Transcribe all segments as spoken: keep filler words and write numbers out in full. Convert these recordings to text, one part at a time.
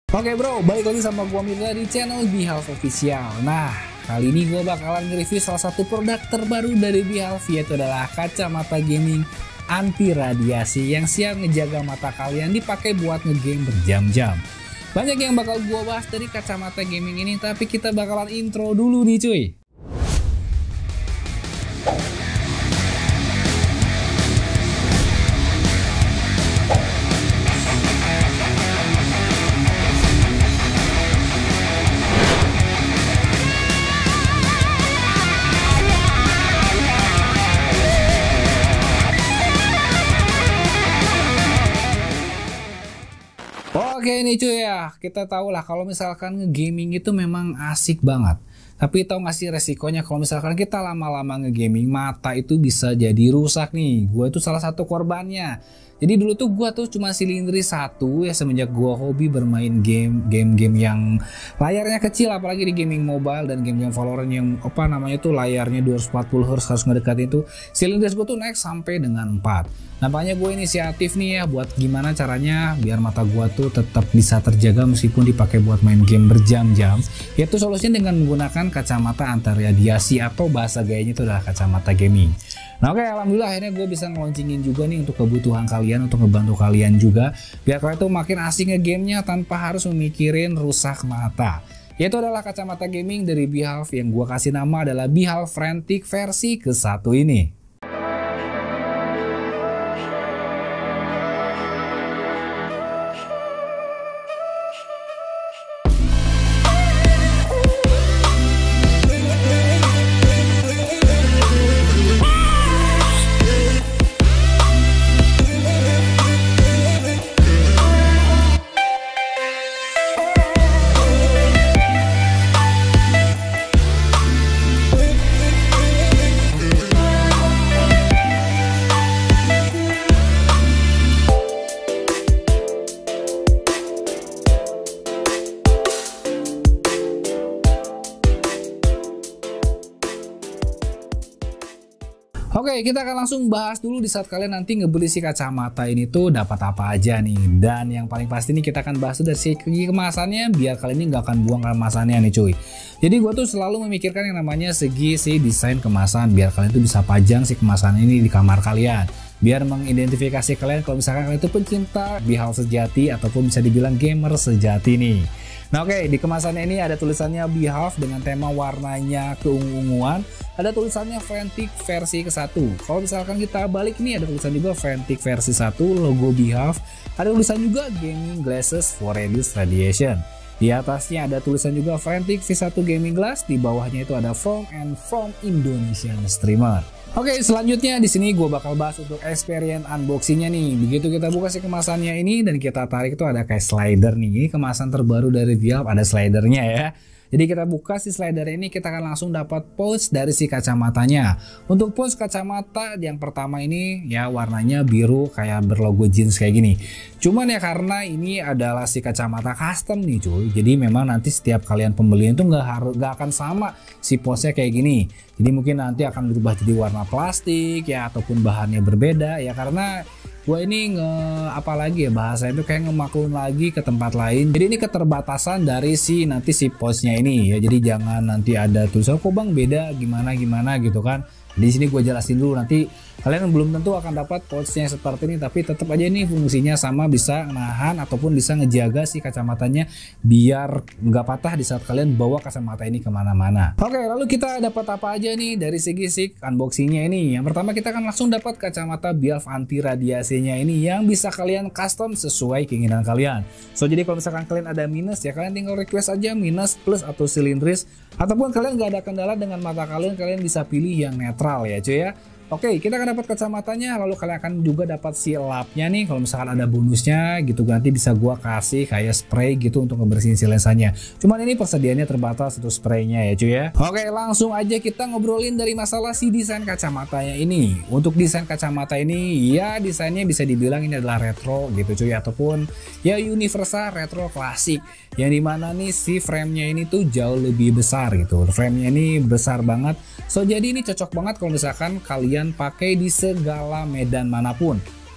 Oke bro, balik lagi sama gua Mirza di channel Behalf Official. Nah, kali ini gua bakalan nge-review salah satu produk terbaru dari Behalf, yaitu adalah kacamata gaming anti radiasi yang siap ngejaga mata kalian dipakai buat ngegame berjam-jam. Banyak yang bakal gua bahas dari kacamata gaming ini, tapi kita bakalan intro dulu nih cuy. Oke nih cuy ya, kita tahu lah kalau misalkan nge-gaming itu memang asik banget. Tapi tau gak sih resikonya kalau misalkan kita lama-lama nge-gaming, mata itu bisa jadi rusak nih. Gue itu salah satu korbannya. Jadi dulu tuh gue tuh cuma silindris satu ya, semenjak gue hobi bermain game game-game yang layarnya kecil, apalagi di gaming mobile dan game-game Valorant yang apa namanya tuh layarnya dua ratus empat puluh hertz harus ngedekatin itu, silindris gue tuh naik sampai dengan empat. Nah makanya gue inisiatif nih ya buat gimana caranya biar mata gue tuh tetap bisa terjaga meskipun dipakai buat main game berjam-jam, yaitu solusinya dengan menggunakan kacamata anti radiasi atau bahasa gayanya itu adalah kacamata gaming. Nah oke, alhamdulillah akhirnya gue bisa ngeluncingin juga nih untuk kebutuhan kalian, untuk ngebantu kalian juga biar kalian tuh makin asik nge-gamenya tanpa harus memikirin rusak mata. Yaitu adalah kacamata gaming dari Behalf yang gue kasih nama adalah Behalf Frantic versi ke satu ini. Oke, kita akan langsung bahas dulu di saat kalian nanti ngebeli si kacamata ini tuh dapat apa aja nih. Dan yang paling pasti nih kita akan bahas dari segi kemasannya biar kalian ini nggak akan buang kemasannya nih cuy. Jadi gue tuh selalu memikirkan yang namanya segi si desain kemasan biar kalian tuh bisa pajang si kemasan ini di kamar kalian. Biar mengidentifikasi kalian kalau misalkan kalian itu pencinta Behalf sejati ataupun bisa dibilang gamer sejati nih. Nah oke, di kemasannya ini ada tulisannya Behalf dengan tema warnanya keungu-unguan. Ada tulisannya Frantic versi ke satu. Kalau misalkan kita balik ini ada tulisan juga Frantic versi satu, logo Behalf. Ada tulisan juga Gaming Glasses for Reduced Radiation. Di atasnya ada tulisan juga Frantic V satu Gaming Glass. Di bawahnya itu ada From and From Indonesian Streamer. Oke, selanjutnya di sini gue bakal bahas untuk experience unboxingnya nih. Begitu kita buka si kemasannya ini dan kita tarik itu ada kayak slider nih. Ini kemasan terbaru dari Behalf, ada slidernya ya. Jadi kita buka si slider ini, kita akan langsung dapat pouch dari si kacamatanya. Untuk pouch kacamata yang pertama ini ya warnanya biru kayak berlogo jeans kayak gini. Cuman ya karena ini adalah si kacamata custom nih cuy. Jadi memang nanti setiap kalian pembelian itu nggak harus nggak akan sama si pouchnya kayak gini. Jadi mungkin nanti akan berubah jadi warna plastik ya ataupun bahannya berbeda ya, karena gue ini nge apalagi ya bahasa itu kayak ngemaklun lagi ke tempat lain. Jadi ini keterbatasan dari si nanti si pouchnya ini ya. Jadi jangan nanti ada tulisan kok bang beda gimana gimana gitu kan. Di sini gue jelasin dulu, nanti kalian belum tentu akan dapat pouchnya seperti ini, tapi tetap aja ini fungsinya sama, bisa nahan ataupun bisa ngejaga si kacamatanya biar nggak patah di saat kalian bawa kacamata ini kemana-mana. Oke, lalu kita dapat apa aja nih dari segi si unboxingnya ini. Yang pertama kita akan langsung dapat kacamata Behalf anti radiasinya ini yang bisa kalian custom sesuai keinginan kalian. So jadi kalau misalkan kalian ada minus ya kalian tinggal request aja minus, plus atau silindris, ataupun kalian nggak ada kendala dengan mata kalian, kalian bisa pilih yang netral ya cuy ya. Oke, kita akan dapat kacamatanya, lalu kalian akan juga dapat si lapnya nih. Kalau misalkan ada bonusnya gitu, nanti bisa gua kasih kayak spray gitu untuk ngebersihin si lensanya. Cuman ini persediaannya terbatas untuk spraynya ya cuy ya. Oke, langsung aja kita ngobrolin dari masalah si desain kacamatanya ini. Untuk desain kacamata ini, ya desainnya bisa dibilang ini adalah retro gitu cuy, ataupun ya universal retro klasik. Yang dimana nih si framenya ini tuh jauh lebih besar gitu. Framenya ini besar banget. So jadi ini cocok banget kalau misalkan kalian pakai di segala medan manapun.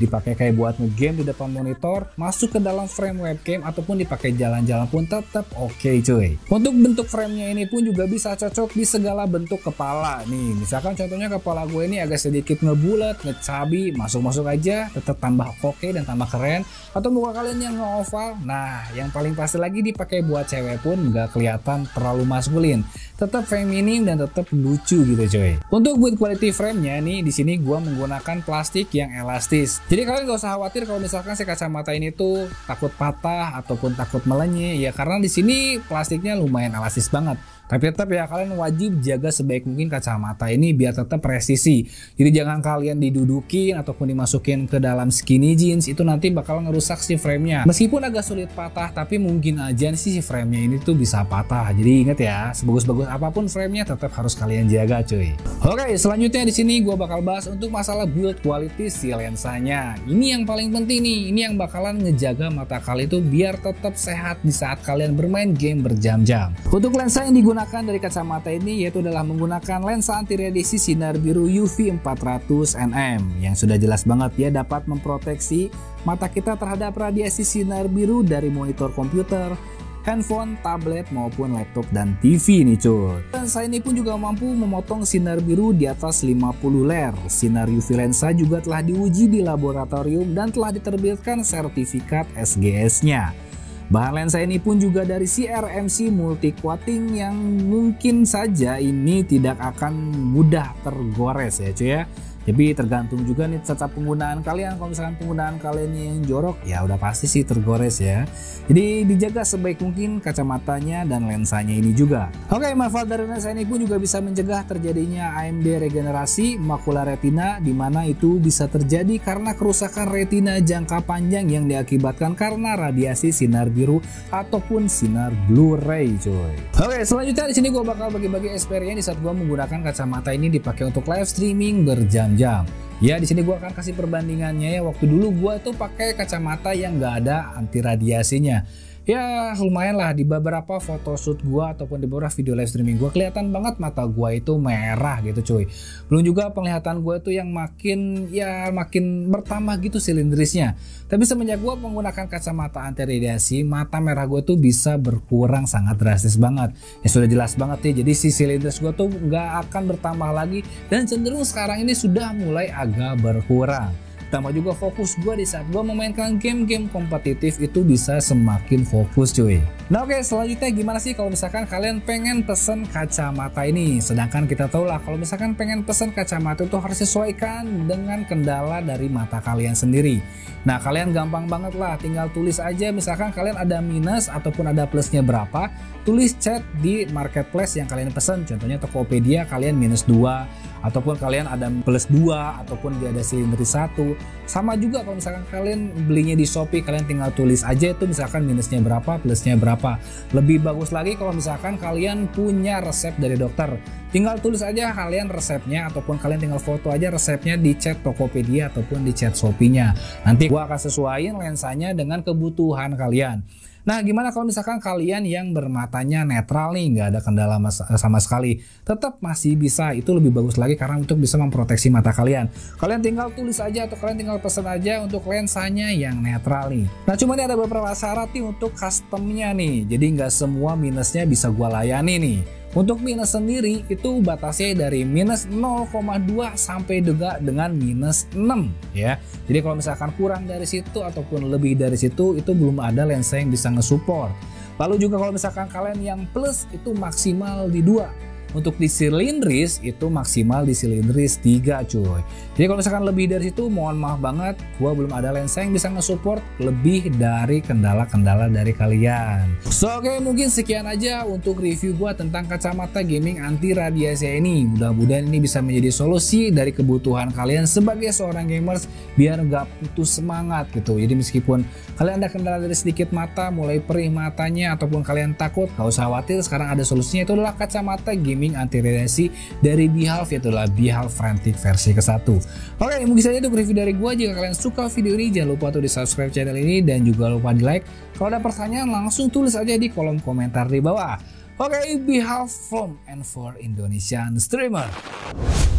dipakai kayak buat ngegame di depan monitor, masuk ke dalam frame webcam ataupun dipakai jalan-jalan pun tetap oke okay, cuy. Untuk bentuk framenya ini pun juga bisa cocok di segala bentuk kepala nih. Misalkan contohnya kepala gue ini agak sedikit ngebulat, ngecabi, masuk-masuk aja tetap tambah oke okay dan tambah keren. Atau muka kalian yang nge-oval, nah yang paling pasti lagi dipakai buat cewek pun nggak kelihatan terlalu maskulin, tetap feminim dan tetap lucu gitu coy. Untuk build quality framenya nih, di sini gua menggunakan plastik yang elastis. Jadi kalian gak usah khawatir kalau misalkan si kacamata ini tuh takut patah ataupun takut melenyek ya, karena di sini plastiknya lumayan elastis banget. Tapi tetap ya kalian wajib jaga sebaik mungkin kacamata ini biar tetap presisi. Jadi jangan kalian didudukin ataupun dimasukin ke dalam skinny jeans, itu nanti bakal ngerusak si framenya. Meskipun agak sulit patah, tapi mungkin aja sih si framenya ini tuh bisa patah. Jadi ingat ya, sebagus-bagus apapun framenya tetap harus kalian jaga cuy. Oke, selanjutnya di sini gue bakal bahas untuk masalah build quality si lensanya. Ini yang paling penting nih, ini yang bakalan ngejaga mata kalian itu biar tetap sehat di saat kalian bermain game berjam-jam. Untuk lensa yang digunakan dari kacamata ini yaitu adalah menggunakan lensa anti radiasi sinar biru U V empat ratus nm yang sudah jelas banget ya dapat memproteksi mata kita terhadap radiasi sinar biru dari monitor komputer, handphone, tablet maupun laptop dan T V nih cuy. Lensa ini pun juga mampu memotong sinar biru di atas lima puluh ler. Sinar U V lensa juga telah diuji di laboratorium dan telah diterbitkan sertifikat S G S-nya. Bahan lensa ini pun juga dari C R M C multi coating yang mungkin saja ini tidak akan mudah tergores ya cuy ya. Tapi tergantung juga nih tetap penggunaan kalian. Kalau misalkan penggunaan kalian yang jorok ya udah pasti sih tergores ya. Jadi dijaga sebaik mungkin kacamatanya dan lensanya ini juga. Oke, manfaat dari lensa ini pun juga bisa mencegah terjadinya A M D regenerasi makula retina, dimana itu bisa terjadi karena kerusakan retina jangka panjang yang diakibatkan karena radiasi sinar biru ataupun sinar blue ray cuy. Oke, selanjutnya di sini gue bakal bagi-bagi experience di saat gue menggunakan kacamata ini dipakai untuk live streaming berjam jam. Ya di sini gua akan kasih perbandingannya ya. Waktu dulu gua tuh pakai kacamata yang nggak ada anti radiasinya. Ya lumayan lah, di beberapa photoshoot gua ataupun di beberapa video live streaming gua kelihatan banget mata gua itu merah gitu cuy. Belum juga penglihatan gua itu yang makin ya makin bertambah gitu silindrisnya. Tapi semenjak gua menggunakan kacamata anti radiasi, mata merah gua tuh bisa berkurang sangat drastis banget. Ya sudah jelas banget ya, jadi si silindris gua tuh nggak akan bertambah lagi dan cenderung sekarang ini sudah mulai agak berkurang. Tambah juga fokus gue di saat gue memainkan game-game kompetitif itu bisa semakin fokus cuy. Nah oke, selanjutnya gimana sih kalau misalkan kalian pengen pesen kacamata ini? Sedangkan kita tahu lah kalau misalkan pengen pesen kacamata itu harus sesuaikan dengan kendala dari mata kalian sendiri. Nah kalian gampang banget lah, tinggal tulis aja misalkan kalian ada minus ataupun ada plusnya berapa, tulis chat di marketplace yang kalian pesen. Contohnya Tokopedia kalian minus dua, ataupun kalian ada plus dua, ataupun dia ada silindris satu. Sama juga kalau misalkan kalian belinya di Shopee, kalian tinggal tulis aja itu misalkan minusnya berapa, plusnya berapa. Lebih bagus lagi kalau misalkan kalian punya resep dari dokter, tinggal tulis aja kalian resepnya ataupun kalian tinggal foto aja resepnya di chat Tokopedia ataupun di chat Shopee-nya. Nanti gua akan sesuaiin lensanya dengan kebutuhan kalian. Nah gimana kalau misalkan kalian yang bermatanya netral nih, nggak ada kendala sama sekali, tetap masih bisa, itu lebih bagus lagi karena untuk bisa memproteksi mata kalian. Kalian tinggal tulis aja atau kalian tinggal pesan aja untuk lensanya yang netral nih. Nah cuma ini ada beberapa syarat nih untuk customnya nih, jadi nggak semua minusnya bisa gua layani nih. Untuk minus sendiri itu batasnya dari minus nol koma dua sampai juga dengan minus enam ya. Jadi kalau misalkan kurang dari situ ataupun lebih dari situ itu belum ada lensa yang bisa nge-support. Lalu juga kalau misalkan kalian yang plus itu maksimal di dua. Untuk di silindris itu maksimal di silindris tiga cuy. Jadi kalau misalkan lebih dari situ mohon maaf banget, gua belum ada lensa yang bisa nge-support lebih dari kendala-kendala dari kalian. So oke, okay, mungkin sekian aja untuk review gua tentang kacamata gaming anti radiasi ini. Mudah-mudahan ini bisa menjadi solusi dari kebutuhan kalian sebagai seorang gamers biar nggak putus semangat gitu. Jadi meskipun kalian ada kendala dari sedikit mata, mulai perih matanya ataupun kalian takut, gak usah khawatir, sekarang ada solusinya, itu adalah kacamata gaming anti radiasi dari Behalf, yaitu adalah Behalf Frantic versi ke satu. Oke, mungkin saja itu review dari gua. Jika kalian suka video ini jangan lupa untuk di subscribe channel ini dan juga lupa di like. Kalau ada pertanyaan langsung tulis aja di kolom komentar di bawah. Oke, Behalf from and for Indonesian streamer.